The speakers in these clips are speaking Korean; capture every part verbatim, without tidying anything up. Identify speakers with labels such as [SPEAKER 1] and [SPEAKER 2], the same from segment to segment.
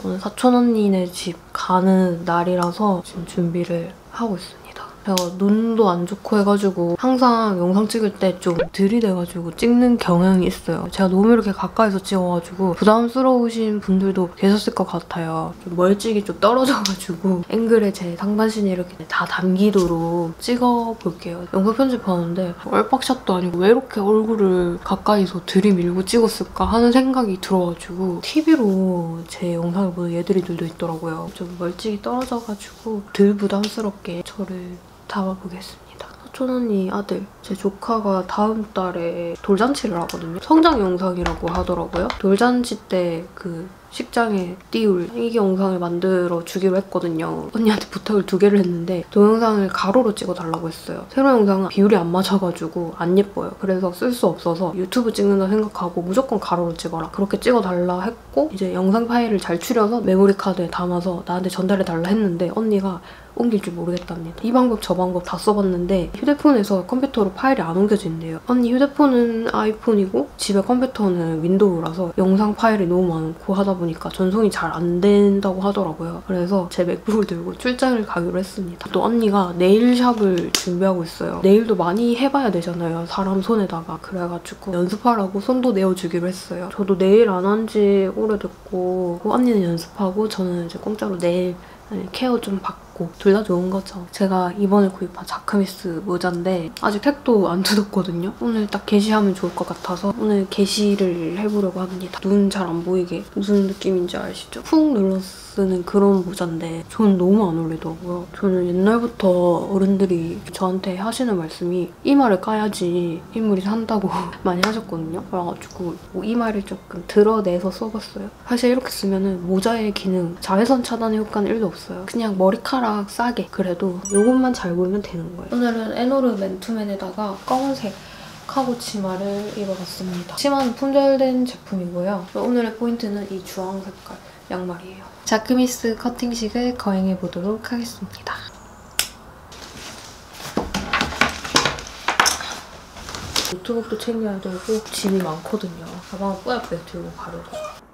[SPEAKER 1] 오늘 사촌 언니네 집 가는 날이라서 지금 준비를 하고 있습니다. 제가 눈도 안 좋고 해가지고 항상 영상 찍을 때 좀 들이대가지고 찍는 경향이 있어요. 제가 너무 이렇게 가까이서 찍어가지고 부담스러우신 분들도 계셨을 것 같아요. 좀 멀찍이 좀 떨어져가지고 앵글에 제 상반신이 이렇게 다 담기도록 찍어볼게요. 영상 편집하는데 얼박샷도 아니고 왜 이렇게 얼굴을 가까이서 들이밀고 찍었을까 하는 생각이 들어가지고 티비로 제 영상을 보는 얘들이들도 있더라고요. 좀 멀찍이 떨어져가지고 덜 부담스럽게 저를 담아보겠습니다. 사촌 언니 아들, 제 조카가 다음 달에 돌잔치를 하거든요. 성장 영상이라고 하더라고요. 돌잔치 때 그 식장에 띄울 생일 영상을 만들어 주기로 했거든요. 언니한테 부탁을 두 개를 했는데 동영상을 가로로 찍어달라고 했어요. 세로 영상은 비율이 안 맞아가지고 안 예뻐요. 그래서 쓸 수 없어서 유튜브 찍는다 생각하고 무조건 가로로 찍어라. 그렇게 찍어달라 했고 이제 영상 파일을 잘 추려서 메모리 카드에 담아서 나한테 전달해달라 했는데 언니가 옮길 줄 모르겠답니다. 이 방법 저 방법 다 써봤는데 휴대폰에서 컴퓨터로 파일이 안 옮겨진대요. 언니 휴대폰은 아이폰이고 집에 컴퓨터는 윈도우라서 영상 파일이 너무 많고 하다 보니까 전송이 잘 안 된다고 하더라고요. 그래서 제 맥북을 들고 출장을 가기로 했습니다. 또 언니가 네일샵을 준비하고 있어요. 네일도 많이 해봐야 되잖아요. 사람 손에다가. 그래가지고 연습하라고 손도 내어주기로 했어요. 저도 네일 안 한 지 오래됐고 언니는 연습하고 저는 이제 공짜로 네일 케어 좀 받고 둘 다 좋은 거죠. 제가 이번에 구입한 자크미스 모자인데 아직 택도 안 뜯었거든요. 오늘 딱 게시하면 좋을 것 같아서 오늘 게시를 해보려고 합니다. 눈 잘 안 보이게 무슨 느낌인지 아시죠? 푹 눌러 쓰는 그런 모자인데 저는 너무 안 어울리더라고요. 저는 옛날부터 어른들이 저한테 하시는 말씀이 이마를 까야지 인물이 산다고 많이 하셨거든요. 그래가지고 뭐 이마를 조금 드러내서 써봤어요. 사실 이렇게 쓰면 모자의 기능, 자외선 차단의 효과는 일도 없어요. 그냥 머리카락 싸게 그래도 이것만 잘 보이면 되는 거예요. 오늘은 에노르 맨투맨에다가 검은색 카고 치마를 입어봤습니다. 치마는 품절된 제품이고요. 오늘의 포인트는 이 주황 색깔 양말이에요. 자크미스 커팅식을 거행해보도록 하겠습니다. 노트북도 챙겨야 되고 짐이 많거든요. 가방을 뿌옇게 들고 가려고.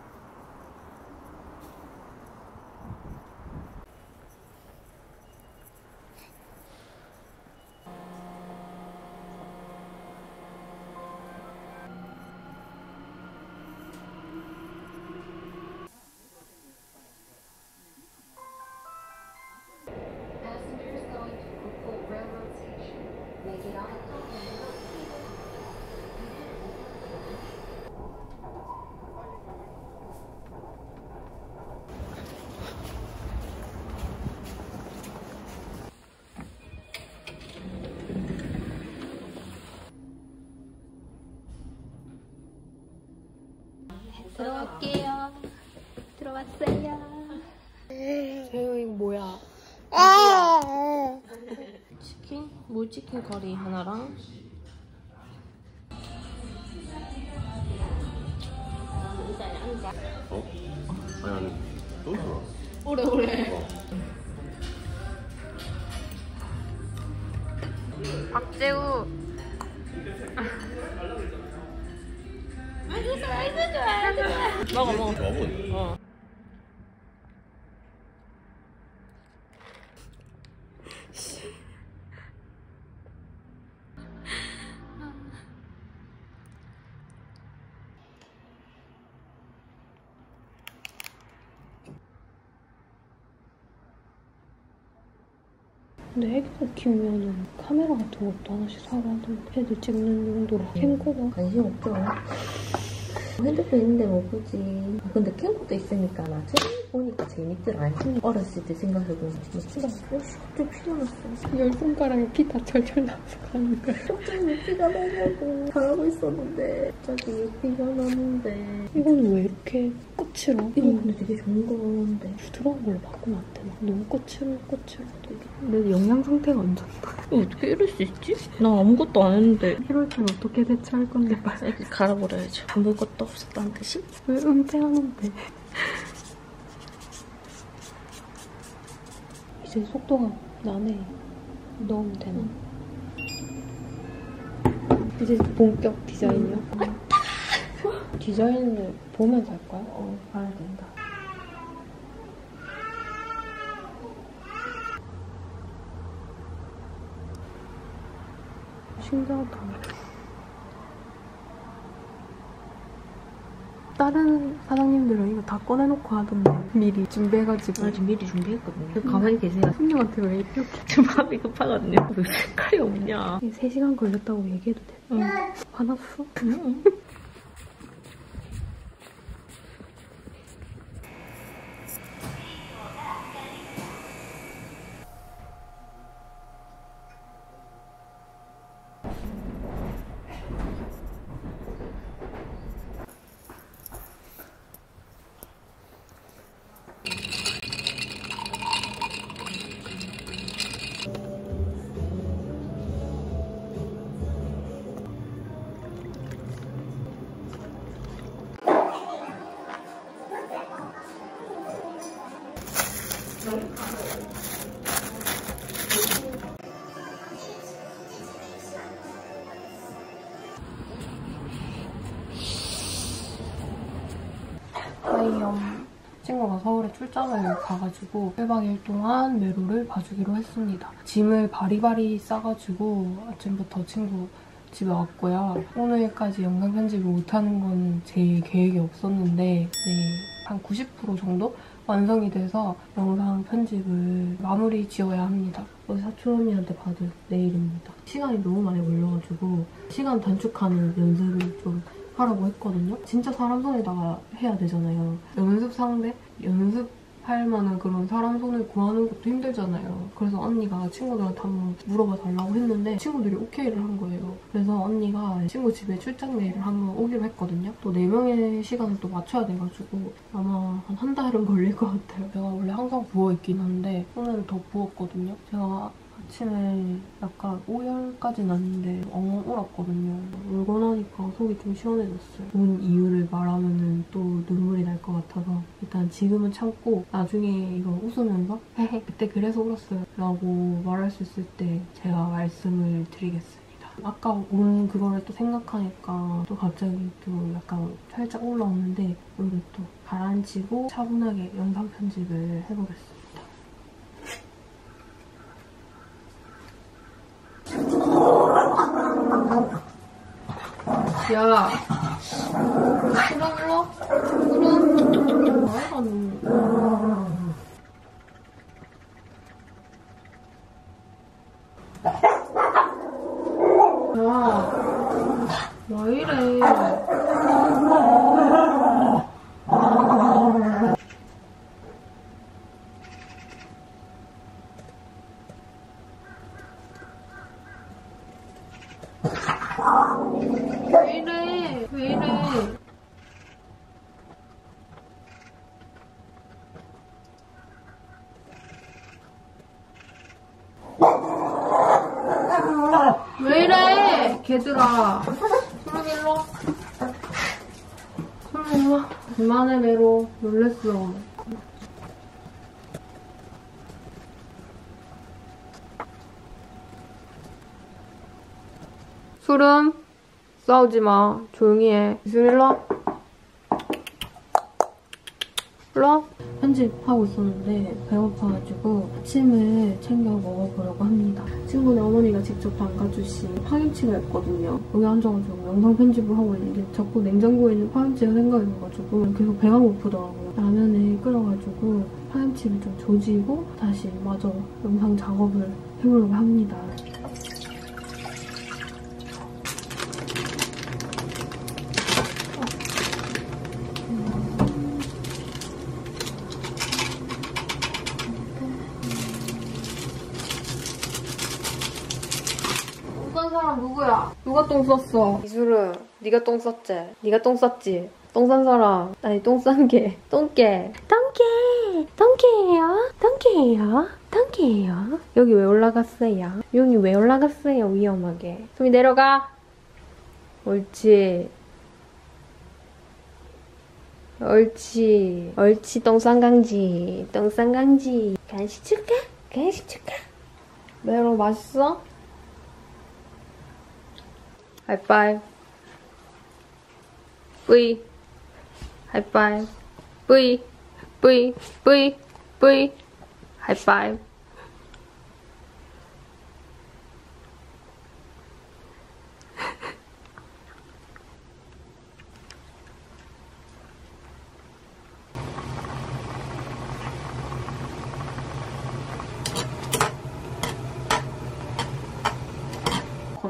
[SPEAKER 2] 들어갈게요. 들어왔어요.
[SPEAKER 1] 세영이 뭐야? 치킨? 물치킨 커리 하나랑
[SPEAKER 3] 어? 아니 아니 또 있어.
[SPEAKER 1] 오래 오래.
[SPEAKER 3] 어.
[SPEAKER 1] 박재우.
[SPEAKER 2] 맛있어, 맛있어, 좋아, 좋아.
[SPEAKER 1] 먹어 먹어.
[SPEAKER 3] 저분.
[SPEAKER 1] 어. 근데 애기들 키우면은 카메라 같은 것도 하나씩 사고 하던데 애들 찍는 용도로 캠코더
[SPEAKER 2] 관심 없죠. 핸드폰 있는데 뭐 보지. 근데 캠코더 있으니까 나중에 보니까 재밌더라. 어렸을 때 생각해보면 진짜 피가 오씨 갑자기 피가 났어.
[SPEAKER 1] 열 손가락에 피 다 철철 나서 가는 거야.
[SPEAKER 2] 갑자기 피가 나냐고 잘하고 있었는데 갑자기 피가 나는데.
[SPEAKER 1] 이거는 왜 이렇게 끝으로?
[SPEAKER 2] 이거 근데 되게 좋은 건데
[SPEAKER 1] 부드러운 걸로 바꾸면 안 되나? 너무 끝으로 끝으로 내 영양 상태가 안 좋다. 어떻게 이럴 수 있지? 나 아무것도 안 했는데 이럴 땐 어떻게 대처할 건데 빨리
[SPEAKER 2] 갈아버려야죠. 아무것도 없었다는 듯이.
[SPEAKER 1] 왜 은퇴하는데? 이제 속도가 나네. 넣으면 되나? 이제 본격 디자인이요? 디자인을 보면서 할 거야?
[SPEAKER 2] 어, 봐야 된다.
[SPEAKER 1] 신기하다. 다른 사장님들은 이거 다 꺼내놓고 하던데 미리 준비해가지고.
[SPEAKER 2] 아, 지금 미리 준비했거든요. 가만히 계세요.
[SPEAKER 1] 손님한테 왜 이렇게
[SPEAKER 2] 지금 마음이 급하거든요. 왜 색깔이 없냐.
[SPEAKER 1] 세 시간 걸렸다고 얘기해도 돼?
[SPEAKER 2] 응.
[SPEAKER 1] 화났어?
[SPEAKER 2] 응.
[SPEAKER 1] 하이엄 친구가 서울에 출장을 가가지고 일 박 이 일 동안 메로를 봐주기로 했습니다. 짐을 바리바리 싸가지고 아침부터 친구 집에 왔고요. 오늘까지 영상 편집을 못하는 건 제 계획이 없었는데 네, 한 구십 퍼센트 정도 완성이 돼서 영상 편집을 마무리 지어야 합니다. 어제 사촌 언니한테 받을 내일입니다. 시간이 너무 많이 걸려가지고 시간 단축하는 연습을 좀 하라고 했거든요. 진짜 사람 손에다가 해야 되잖아요. 연습 상대? 연습할 만한 그런 사람 손을 구하는 것도 힘들잖아요. 그래서 언니가 친구들한테 한번 물어봐 달라고 했는데 친구들이 오케이를 한 거예요. 그래서 언니가 친구 집에 출장 내일을 한번 오기로 했거든요. 또 네 명의 시간을 또 맞춰야 돼가지고 아마 한 한 달은 걸릴 것 같아요. 제가 원래 항상 부어있긴 한데 오늘은 더 부었거든요. 제가 아침에 약간 오열까지 났는데 엉엉 울었거든요. 울고 나니까 속이 좀 시원해졌어요. 운 이유를 말하면 또 눈물이 날 것 같아서 일단 지금은 참고 나중에 이거 웃으면서 헤헤 그때 그래서 울었어요 라고 말할 수 있을 때 제가 말씀을 드리겠습니다. 아까 온 그거를 또 생각하니까 또 갑자기 또 약간 살짝 올라오는데 오늘 또 가라앉히고 차분하게 영상 편집을 해보겠습니다. 야, 그럼 불러? 그럼? 말하는 야, 왜 이래? 왜 이래? 왜 이래? 왜 이래? 걔들아. 소름 일로 와. 소름 일로 와. 그만해, 메로. 놀랬어. 소름. 싸우지 마. 조용히 해. 이슬 일로 와. 일로 와. 편집하고 있었는데 배고파가지고 아침을 챙겨 먹어보려고 합니다. 친구네 어머니가 직접 담가주신 파김치가 있거든요. 여기 앉아가지고 영상 편집을 하고 있는데 자꾸 냉장고에 있는 파김치가 생각이 나가지고 계속 배가 고프더라고요. 라면을 끓여가지고 파김치를 좀 조지고 다시 마저 영상 작업을 해보려고 합니다. 사람 누구야? 누가 똥 쌌어? 이수르, 네가 똥 쌌지? 네가 똥 쌌지? 똥 싼 사람. 아니, 똥 싼 게. 똥개. 똥개. 똥개예요? 똥개예요? 똥개예요? 여기 왜 올라갔어요? 여기 왜 올라갔어요? 위험하게. 소미 내려가. 옳지. 옳지. 옳지, 똥 싼 강지. 똥 싼 강지. 간식 줄까? 간식 줄까? 메로 맛있어? 하이파이브. V. 하이파이브. V. V. V. V. 하이파이브.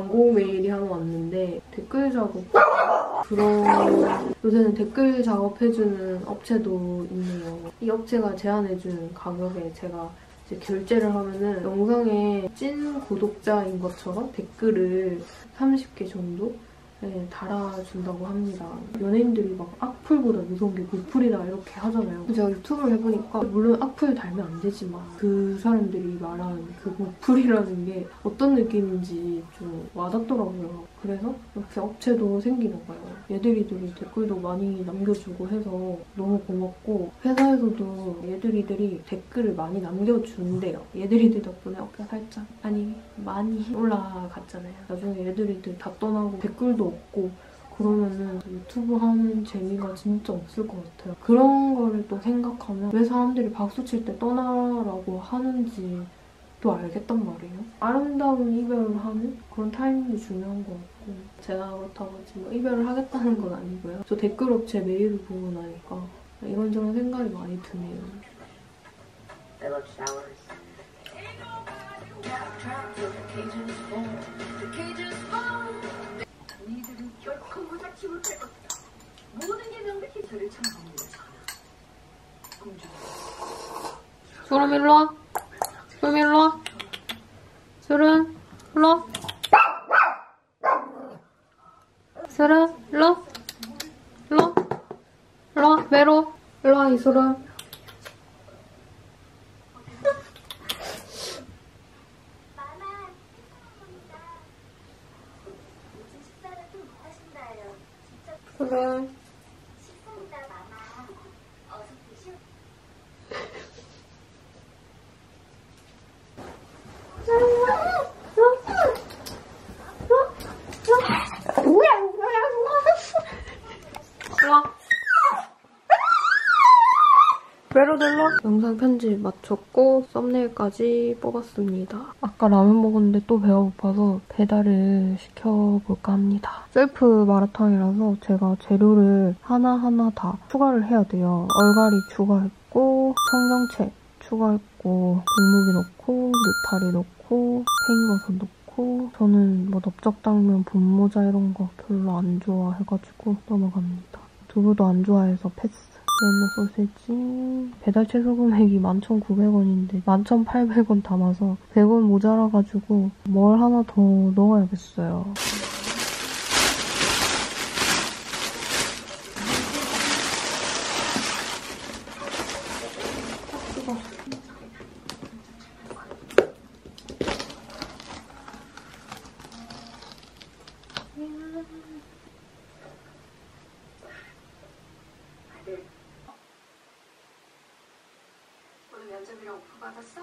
[SPEAKER 1] 광고 메일이 하나 왔는데 댓글 작업 그런 요새는 댓글 작업해주는 업체도 있네요. 이 업체가 제안해준 가격에 제가 이제 결제를 하면은 영상에 찐 구독자인 것처럼 댓글을 삼십 개 정도 네, 달아준다고 합니다. 연예인들이 막 악플보다 무서운 게 악플이다 이렇게 하잖아요. 제가 유튜브를 해보니까 물론 악플 달면 안 되지만 그 사람들이 말한 그 악플이라는 게 어떤 느낌인지 좀 와닿더라고요. 그래서 이렇게 업체도 생기나 봐요. 얘들이들이 댓글도 많이 남겨주고 해서 너무 고맙고 회사에서도 얘들이들이 댓글을 많이 남겨준대요. 얘들이들 덕분에 어깨가 살짝 아니 많이 올라갔잖아요. 나중에 얘들이들 다 떠나고 댓글도 없고 그러면은 유튜브 하는 재미가 진짜 없을 것 같아요. 그런 거를 또 생각하면 왜 사람들이 박수 칠 때 떠나라고 하는지 또 알겠단 말이에요. 아름다운 이별을 하는 그런 타이밍이 중요한 것 같고 제가 그렇다고 지금 이별을 하겠다는 건 아니고요. 저 댓글 업체 메일을 보고 나니까 이런저런 생각이 많이 드네요.
[SPEAKER 2] I love showers.
[SPEAKER 4] 너희들은 결코 무작치 못할 것이다. 모든 게 명백히 저를 참아옵니다. 공주.
[SPEAKER 1] 소름 일로 와. 소름 일로 와. 소름 일로 와. 소름 일로 와. 일로 와. 일로 와. 메로 일로 와. 이 소름. 소름.
[SPEAKER 4] 식사입니다, 마마. 어서 드시오.
[SPEAKER 1] 메로델로 영상 편집 마쳤고 썸네일까지 뽑았습니다. 아까 라면 먹었는데 또 배가 고파서 배달을 시켜볼까 합니다. 셀프 마라탕이라서 제가 재료를 하나하나 다 추가를 해야 돼요. 얼갈이 추가했고 청경채 추가했고 백무기 넣고 느타리 넣고 팽이버섯 넣고 저는 뭐 넓적당면 분모자 이런 거 별로 안 좋아해가지고 넘어갑니다. 두부도 안 좋아해서 패스. 옐로 소세지 배달 최소 금액이 만 천구백 원인데 만 천팔백 원 담아서 백 원 모자라가지고 뭘 하나 더 넣어야겠어요.
[SPEAKER 4] 면접이랑 오프 받았어?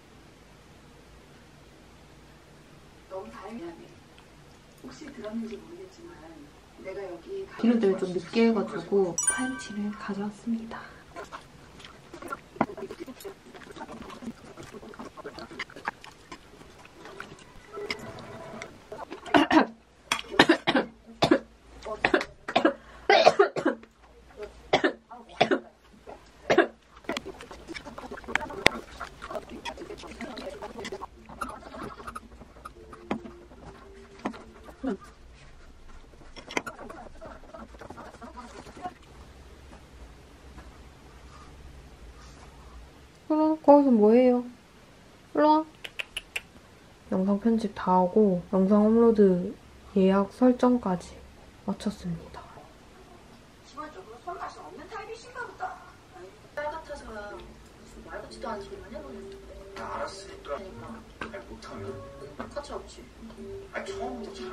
[SPEAKER 4] 너무 다행이네. 혹시 들었는지 모르겠지만 내가 여기
[SPEAKER 1] 기름 때문에 좀 늦게 해가지고 파김치를 가져왔습니다. 어, 거기서 뭐해요? 일로와. 영상 편집 다 하고 영상 업로드 예약 설정까지 마쳤습니다.
[SPEAKER 4] 기본적으로 손맛이 없는 타입이신가 보다. 딸 같아서야 무슨 말 같지도 않은 소리만 해보는.
[SPEAKER 3] 나 알았으니까.
[SPEAKER 4] 그러니까
[SPEAKER 3] 아니, 못하면?
[SPEAKER 4] 가치 없지.
[SPEAKER 3] 아, 처음부터 잘.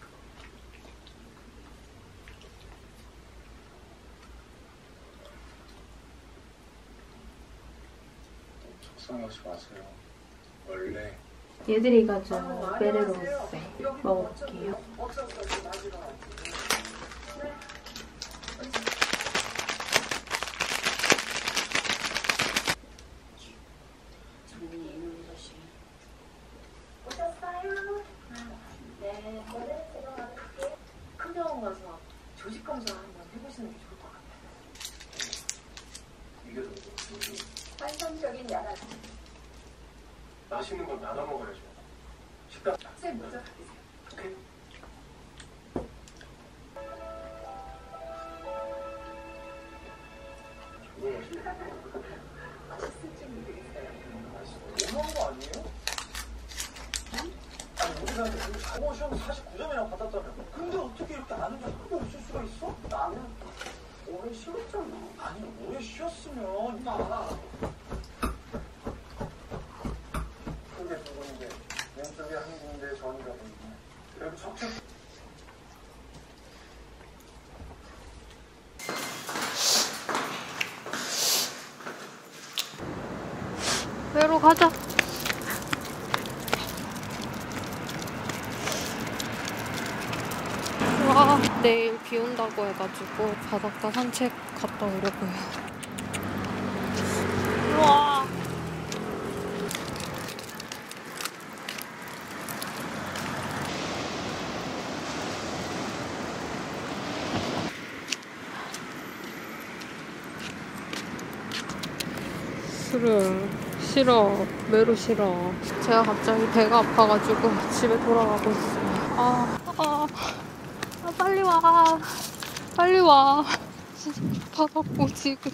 [SPEAKER 3] 속상하지 마세요. 원래
[SPEAKER 1] 얘들이 가진 베레로스 먹어볼게요.
[SPEAKER 4] 없어 없어 없어 마지막. 네. 장민이 이놈 자식. 오셨어요? 네. 오늘 제가 받을게요. 큰 병원 가서 조직 검사 한번 해보시는 게 좋을 것 같아요.
[SPEAKER 3] 이게 더
[SPEAKER 4] 환상적인 야간.
[SPEAKER 3] 맛있는 건 나눠 먹어야죠. 식당.
[SPEAKER 4] 쌤 먼저 가세요.
[SPEAKER 3] 너무한 거 아니에요? 아니 우리가 영어 시험 사십구 점이나 받았잖아. 근데 어떻게 이렇게 아는 게 하나도 없을 수가 있어? 나는 오래 쉬었잖아. 아니 오래 쉬었으면 임마. 그게 두 군데, 왼쪽에 한 군데 전이가 보이네. 그리고 척척.
[SPEAKER 1] 외로 가자. 와, 내일 비 온다고 해가지고 바닷가 산책 갔다 오려고요. 와. 싫어. 싫어. 매로 싫어. 제가 갑자기 배가 아파가지고 집에 돌아가고 있어요. 아, 아, 아 빨리 와. 빨리 와. 받았고 지금.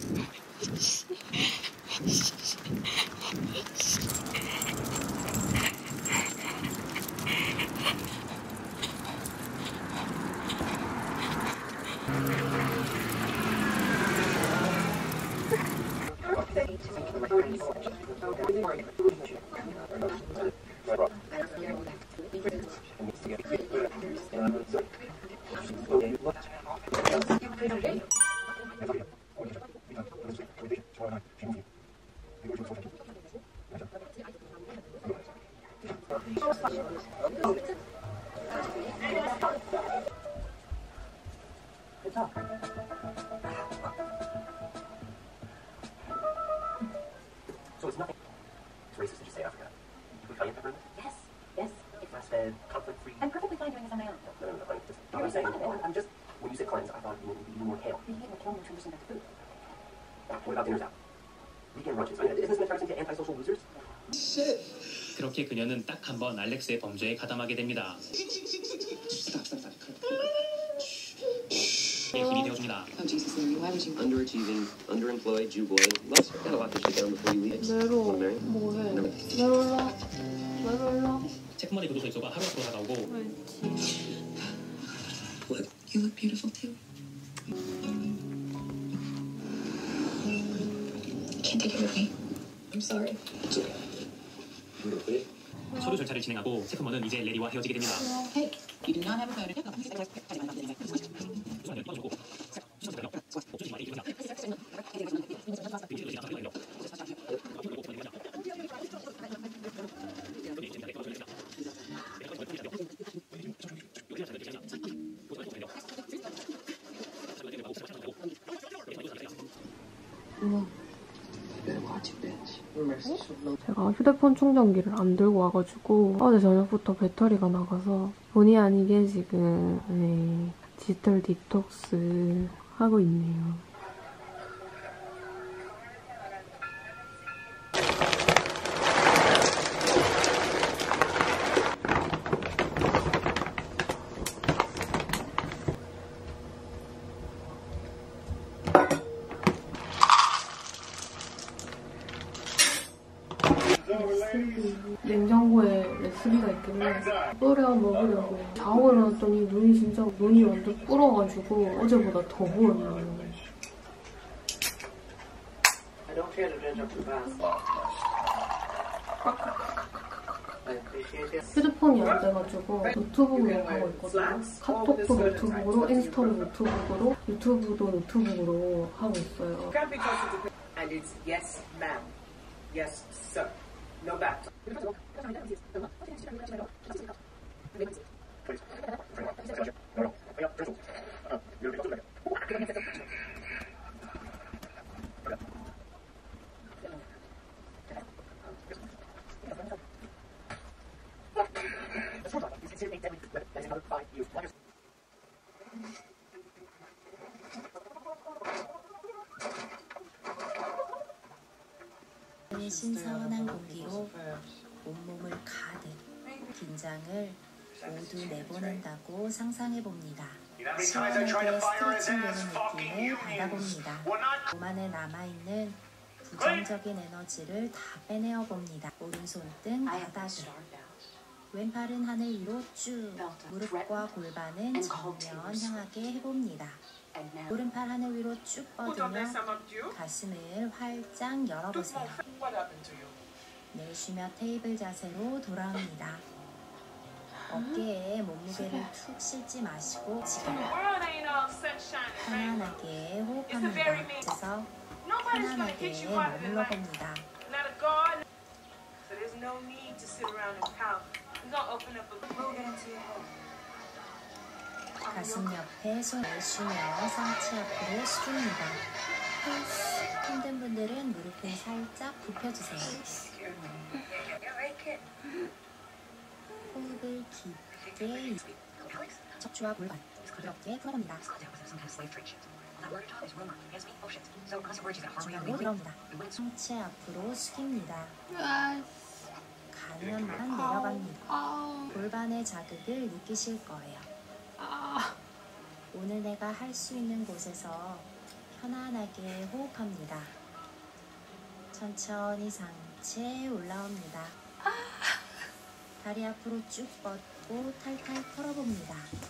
[SPEAKER 5] So it's nothing. It's racist that you say Africa. You put cayenne pepper in it?
[SPEAKER 6] Yes, yes.
[SPEAKER 5] Grass-fed, conflict-free.
[SPEAKER 6] I'm perfectly fine doing this on my own.
[SPEAKER 5] No, no, no, I'm just, I'm saying, I'm, I'm just, when you said cleanse, I thought you would eat more kale.
[SPEAKER 6] You need more kale nutrition back to food.
[SPEAKER 5] Now, what about dinners out? Weekend brunches. I mean, isn't this comparison to antisocial losers?
[SPEAKER 7] 그렇게 그녀는 딱 한 번 알렉스의 범죄에 가담하게 됩니다. 힘이 되어줍니다.
[SPEAKER 6] Oh Jesus, Larry, why would you?
[SPEAKER 5] Underachieving, underemployed, Jew boy. Let's get a lot to shit down before you leave.
[SPEAKER 1] 매로
[SPEAKER 5] Wanna marry?
[SPEAKER 1] 뭐해?
[SPEAKER 5] Never.
[SPEAKER 1] 매로 일로. 매로 일로.
[SPEAKER 7] 체크머니 교도소 입소가 하루 앞으로 다가오고
[SPEAKER 5] What?
[SPEAKER 6] You look beautiful too. Can't take it with me. I'm sorry.
[SPEAKER 5] It's okay. You don't quit?
[SPEAKER 7] 서류 절차를 진행하고 체크머는 이제 레리와 헤어지게 됩니다.
[SPEAKER 6] Hey, you do not have a photo.
[SPEAKER 1] 제가 휴대폰 충전기를 안 들고 와가지고 어제 저녁부터 배터리가 나가서 본의 아니게 지금 네, 디지털 디톡스 하고 있네요. 냉장고에 레시피가 있길래 끓여 먹으려고 자고 일어났더니 눈이 진짜 눈이 완전 불어가지고 어제보다 더 부었네요. 휴대폰이 안 돼가지고 노트북으로 하고 있거든요. 카톡도 노트북으로, 인스타도 노트북으로, 유튜브도 노트북으로 하고 있어요.
[SPEAKER 8] And it's yes, ma'am. Yes, sir. No back.
[SPEAKER 2] 신선한 공기로 온몸을 가득 긴장을
[SPEAKER 9] 모두 내보낸다고 상상해봅니다. 시원하게 스트레칭되는 느낌을 받아봅니다. 몸 안에 남아있는 부정적인 에너지를 다 빼내어봅니다. 오른손등 바닥에, 왼팔은 하늘 위로 쭉, 무릎과 골반은 정면 향하게 해봅니다. 오른팔 하늘 위로 쭉 뻗으며 가슴을 활짝 열어보세요. 내쉬며 테이블 자세로 돌아옵니다. 어깨에 몸무게를 툭 실지 마시고 지금 편안하게 호흡합니다. 그래서 편안하게 머물러 봅니다. 가슴 옆에 손을 쉬며 상체 앞으로 숙입니다. 힘든 분들은 무릎을 살짝 굽혀주세요. 호흡을 깊게 척추와 골반 부드럽게 풀어봅니다. 중앙으로 들어옵니다. 상체 앞으로 숙입니다. 가능한 만큼 내려갑니다. 골반의 자극을 느끼실 거예요. 오늘 내가 할 수 있는 곳에서 편안하게 호흡합니다. 천천히 상체 올라옵니다. 다리 앞으로 쭉 뻗고 탈탈 털어봅니다.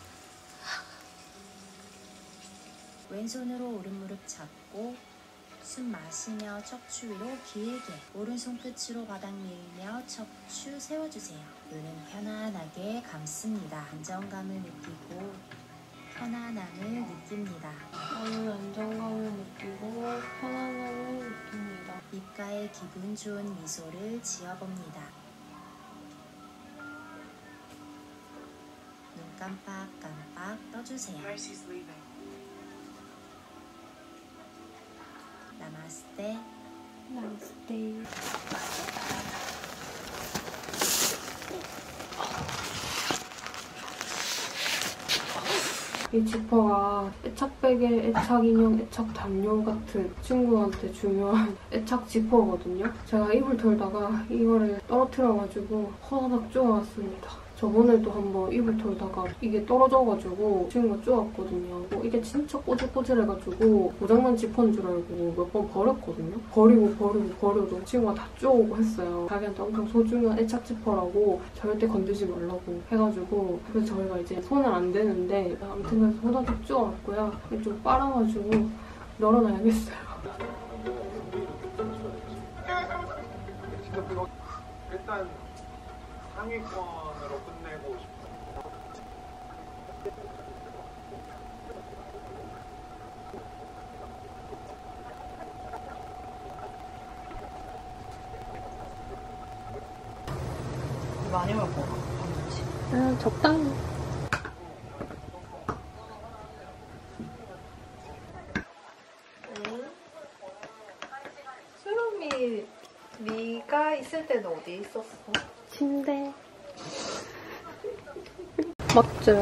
[SPEAKER 9] 왼손으로 오른 무릎 잡고 숨 마시며 척추 위로 길게 오른손 끝으로 바닥 밀며 척추 세워주세요. 눈은 편안하게 감습니다. 안정감을 느끼고 편안함을 느낍니다.
[SPEAKER 1] 저는 안정감을 느끼고 편안함을 느낍니다.
[SPEAKER 9] 입가에 기분 좋은 미소를 지어봅니다. 눈 깜빡깜빡 떠주세요. 나마스테.
[SPEAKER 1] 나마스테. 이 지퍼가 애착베개, 애착인형, 애착담요 같은 친구한테 중요한 애착 지퍼거든요. 제가 이불 털다가 이거를 떨어뜨려가지고 허다닥 쪼아왔습니다. 저번에도 한번 이불 털다가 이게 떨어져가지고 친구가 쪼았거든요. 이게 진짜 꼬질꼬질해가지고 고장난 지퍼인 줄 알고 몇 번 버렸거든요. 버리고 버리고 버려도 친구가 다 쪼오고 했어요. 자기한테 엄청 소중한 애착 지퍼라고 절대 건드지 말라고 해가지고 그래서 저희가 이제 손을 안 대는데 아무튼 그래서 호다닥 쪼아왔고요. 좀 빨아가지고 널어놔야겠어요.
[SPEAKER 3] 일단 상위권으로 끝내고 싶어요.
[SPEAKER 2] 많이 먹어.
[SPEAKER 1] 아, 적당히.
[SPEAKER 2] 응? 수롬이 네가 있을 때는 어디 있었어?
[SPEAKER 1] 침대. 맞죠?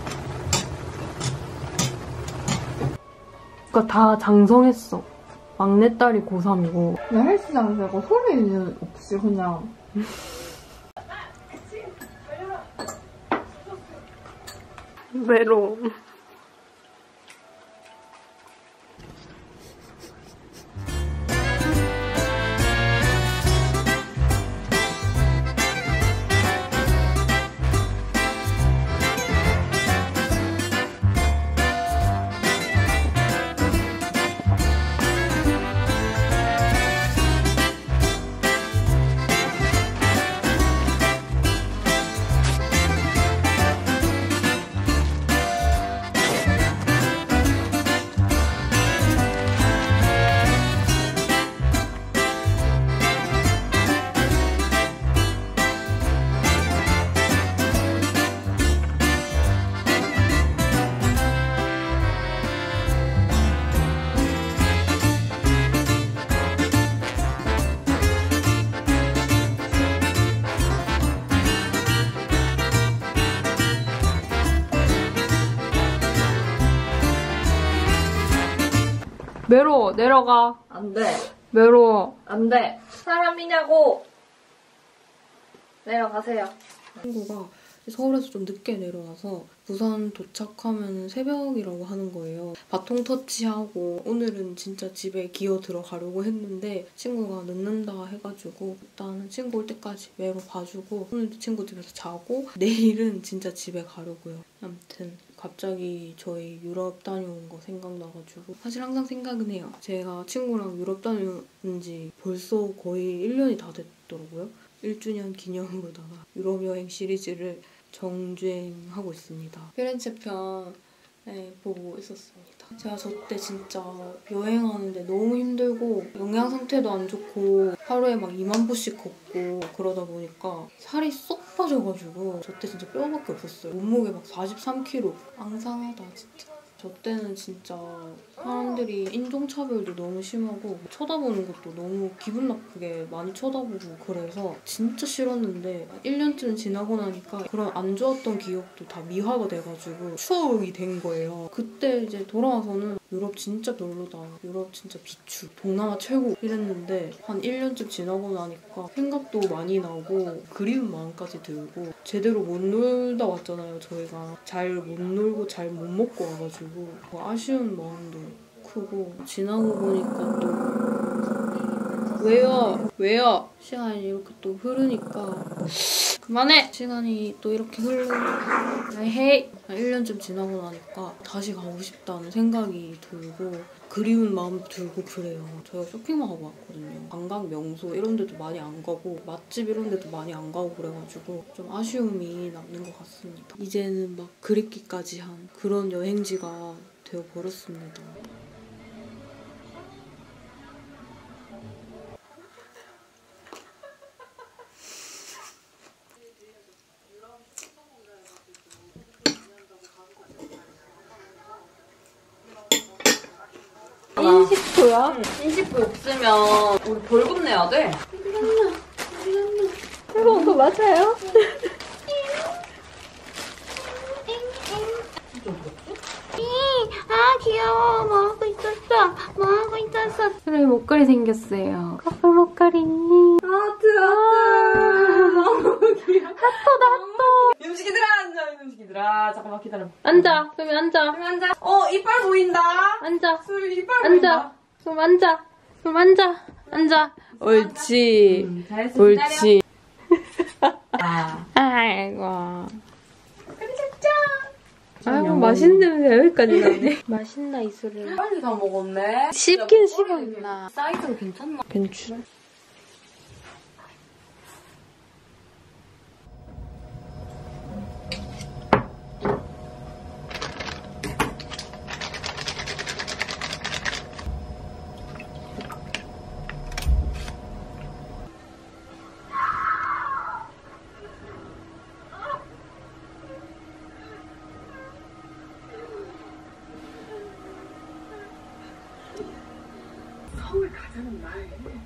[SPEAKER 1] 그니까 다 장성했어. 막내딸이 고삼이고.
[SPEAKER 2] 나 헬스장 가고 소리는 없이 그냥.
[SPEAKER 1] 외로움. 메로 내려가.
[SPEAKER 2] 안 돼.
[SPEAKER 1] 메로.
[SPEAKER 2] 안 돼. 사람이냐고. 내려가세요.
[SPEAKER 1] 친구가 서울에서 좀 늦게 내려와서 부산 도착하면 새벽이라고 하는 거예요. 바통 터치하고 오늘은 진짜 집에 기어 들어가려고 했는데 친구가 늦는다 해가지고 일단 친구 올 때까지 매로 봐주고 오늘도 친구 집에서 자고 내일은 진짜 집에 가려고요. 아무튼 갑자기 저희 유럽 다녀온 거 생각나가지고 사실 항상 생각은 해요. 제가 친구랑 유럽 다녀온 지 벌써 거의 일 년이 다 됐더라고요. 일 주년 기념으로다가 유럽 여행 시리즈를 정주행하고 있습니다. 피렌체 편에 보고 있었습니다. 제가 저 때 진짜 여행하는데 너무 힘들고 영양 상태도 안 좋고 하루에 막 이만 보씩 걷고 그러다 보니까 살이 쏙 빠져가지고 저 때 진짜 뼈밖에 없었어요. 몸무게 막 사십삼 킬로그램. 앙상하다 진짜. 저 때는 진짜 사람들이 인종차별도 너무 심하고 쳐다보는 것도 너무 기분 나쁘게 많이 쳐다보고 그래서 진짜 싫었는데 일 년쯤 지나고 나니까 그런 안 좋았던 기억도 다 미화가 돼가지고 추억이 된 거예요. 그때 이제 돌아와서는 유럽 진짜 별로다. 유럽 진짜 비추. 동남아 최고 이랬는데 한 일 년쯤 지나고 나니까 생각도 많이 나고 그리운 마음까지 들고 제대로 못 놀다 왔잖아요, 저희가. 잘 못 놀고 잘 못 먹고 와가지고 아쉬운 마음도 크고 지나고 보니까 또 왜요? 왜요? 시간이 이렇게 또 흐르니까 그만해! 시간이 또 이렇게 흐르니까 헤이! 일 년쯤 지나고 나니까 다시 가고 싶다는 생각이 들고 그리운 마음도 들고 그래요. 저희가 쇼핑만 하고 왔거든요. 관광 명소 이런 데도 많이 안 가고 맛집 이런 데도 많이 안 가고 그래가지고 좀 아쉬움이 남는 것 같습니다. 이제는 막 그립기까지 한 그런 여행지가 되어버렸습니다.
[SPEAKER 10] 인식부야? 인식부 없으면 우리 벌금 내야 돼.
[SPEAKER 2] 이거 그거 맞아요?
[SPEAKER 10] 아 귀여워. 뭐 하고 있었어? 뭐 하고 있었어?
[SPEAKER 1] 그래 목걸이 생겼어요. 커플 목걸이.
[SPEAKER 10] 하트 하트. 너무 귀여워.
[SPEAKER 1] 핫도다 핫도.
[SPEAKER 10] 음식이들아 앉아. 음식이들아 잠깐만 기다려.
[SPEAKER 1] 앉아. 그럼 앉아.
[SPEAKER 10] 그럼 앉아. 어 이빨 보인다.
[SPEAKER 1] 앉아.
[SPEAKER 10] 술 이빨
[SPEAKER 1] 앉아.
[SPEAKER 10] 보인다.
[SPEAKER 1] 그럼 앉아. 그럼 앉아. 앉아. 옳지.
[SPEAKER 10] 음, 잘했어.
[SPEAKER 1] 옳지.
[SPEAKER 10] 아.
[SPEAKER 1] 아이고.
[SPEAKER 10] 그래 진짜.
[SPEAKER 1] 아이고 맛있는 냄새 여기까지 나네. 맛있나 이 술을.
[SPEAKER 10] 빨리 다 먹었네.
[SPEAKER 1] 씹긴 씹었나.
[SPEAKER 10] 사이즈는 괜찮나?
[SPEAKER 1] 괜찮.
[SPEAKER 10] 서울 가자는 말.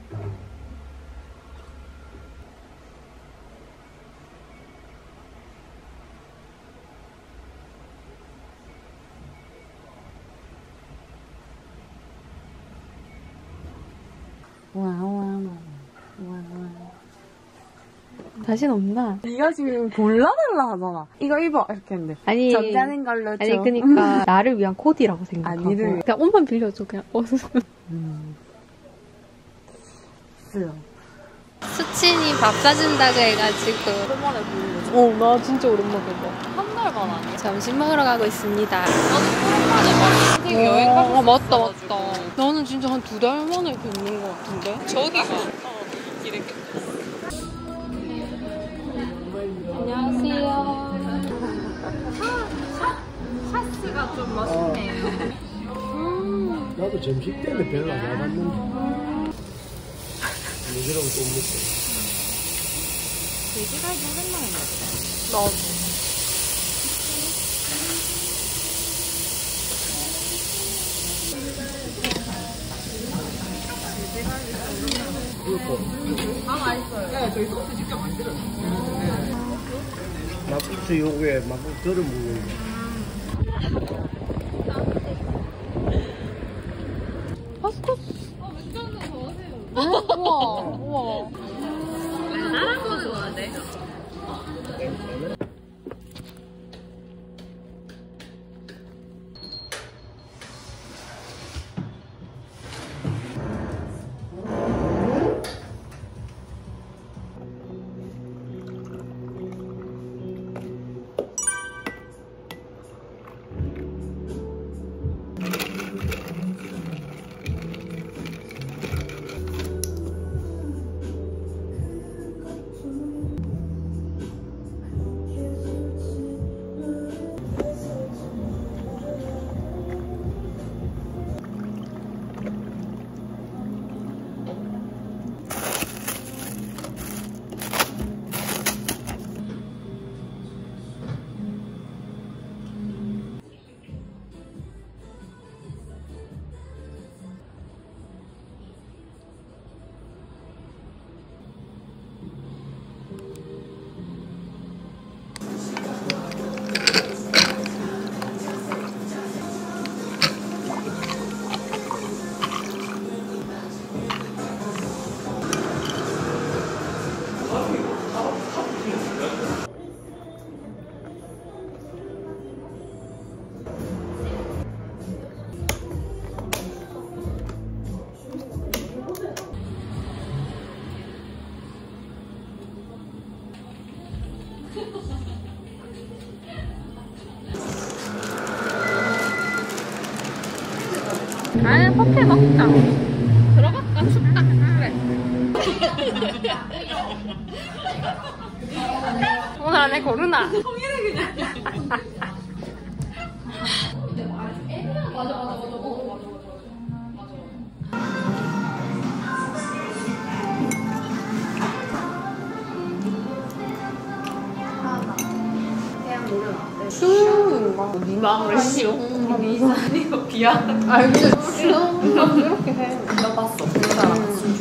[SPEAKER 1] 자신 없나?
[SPEAKER 10] 네가 지금 골라달라 하잖아. 이거 입어 이렇게 했는데.
[SPEAKER 1] 아니
[SPEAKER 10] 적잖은 걸로 줘.
[SPEAKER 1] 아니 그니까 나를 위한 코디라고 생각하고.
[SPEAKER 10] 아, 니를.
[SPEAKER 1] 그냥 옷만 빌려줘 그냥.
[SPEAKER 10] 음. 싫어.
[SPEAKER 1] 수친이 밥 사준다고 해가지고.
[SPEAKER 10] 오랜만에 보는 거지.
[SPEAKER 1] 어, 나 진짜 오랜만에 봐.
[SPEAKER 10] 한 달만 아니야?
[SPEAKER 1] 점심 먹으러 가고 있습니다.
[SPEAKER 10] 나도 오랜만에 막 되게 여행 가고
[SPEAKER 1] 아, 맞다, 맞다. 나는 진짜 한 두 달 만에 뵙는 것 같은데? 저기가. 어, 이렇게. 안녕하세요.
[SPEAKER 10] 샤스가 좀 맛있네요.
[SPEAKER 1] 음.
[SPEAKER 11] 나도 점심 때문에 별로 안 와봤는데 얘들하고 또 먹고
[SPEAKER 10] 돼지갈비 오랜만에 먹어.
[SPEAKER 1] 나도.
[SPEAKER 10] 아 맛있어요. 네, 저희 소스 직접 만들어요.
[SPEAKER 11] 막국수 요구에 막국수 덜어 먹는 거.
[SPEAKER 1] 파스타.
[SPEAKER 10] 어, 맥주 한잔 더 하세요.
[SPEAKER 1] 우와, 우와.
[SPEAKER 10] 다른 거는 좋아하네.
[SPEAKER 1] 아니 커피 먹자. 들어갈까? 춥다. 그래. 오늘 안에 고르나? 통일해 그냥. 맞아 맞아 맞아. 어, 맞아 맞아. 그냥 노래 나왔대. 슝! 막, 네 마음을 슝! 네 사니가 비야. 아, 근데 슝! 이렇게 해. 나 봤어. 그 사람.